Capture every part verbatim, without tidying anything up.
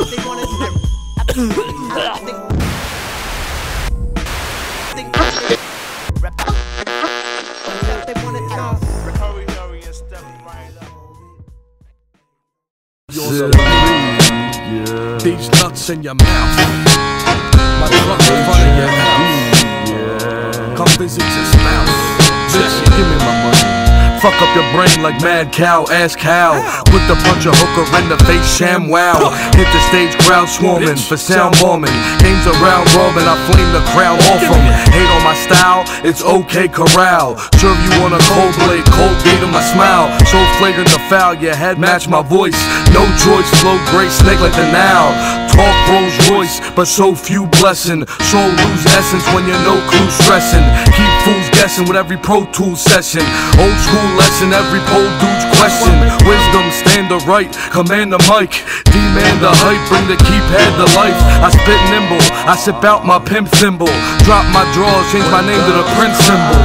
These nuts in your mouth, my truck in front of your house. Come visit your spouse. Bitch, give me my money. Fuck up your brain like mad cow, ask how. With the punch a hooker in the face, sham wow. Hit the stage, crowd swarming for sound bombing. Games around robin, I flame the crowd off them. Hate on my style, it's okay corral. Serve you on a cold blade, cold gate on my smile. So flagrant the foul, your head match my voice. No choice, flow great, snake like the now. Talk Rolls Royce, but so few blessing. Soul lose essence when you're no clue stressing. Keep fools guessing with every Pro Tool session. Old school lesson, every pole dude's question. Wisdom, stand the right, command the mic. Demand the hype, bring the keypad to life. I spit nimble, I sip out my pimp thimble. Drop my drawers, change my name to the Prince symbol.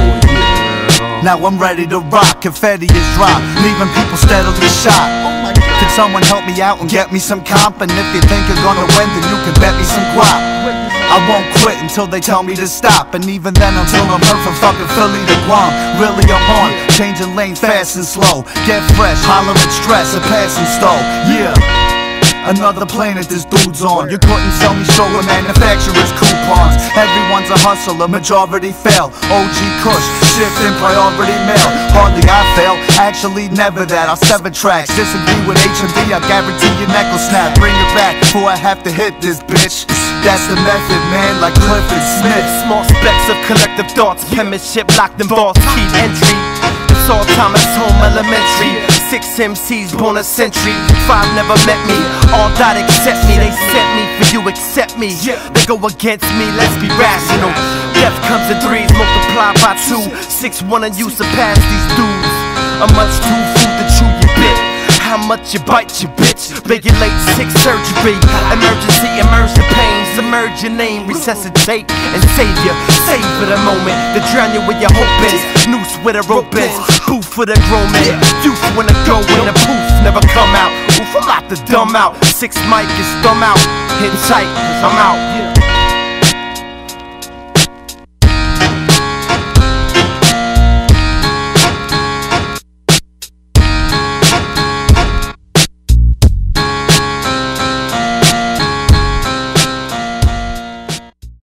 Now I'm ready to rock, confetti is dropped, leaving people steadily shocked. Can someone help me out and get me some comp? And if you think you're gonna win, then you can bet me some guap. I won't quit until they tell me to stop, and even then until I'm heard from fucking Philly to Guam. Really I'm on, changing lanes fast and slow. Get fresh, holler at stress, and passing slow. Yeah. Another planet this dude's on. You couldn't sell me show with manufacturer's coupons. Everyone's a hustler, majority fail. O G Kush, shift in priority mail. Hardly I fail, actually never that. I'll sever tracks, disagree with H M D, I guarantee your neck will snap. Bring it back before I have to hit this bitch. That's the method, man, like Clifford Smith. Small specks of collective thoughts, penmanship locked in vaults, key entry. It's all Thomas Home Elementary. Six M Cs born a century. Five never met me, all died except me. They sent me for you, accept me. They go against me, let's be rational. Death comes in threes, multiplied by two. Six one and you surpass these dudes. I'm much too food to chew your bit. How much you bite your bitch? Regulate sick surgery. Emergency, immerse the pain. Submerge your name, resuscitate and save you. Save for the moment, to drown you where your hope is. Noose where the rope is, booth for the grown man. Youth when the go in the poof never come out. Oof, I'm about to dumb out. Six mic is thumb out. Hit tight, cause I'm out.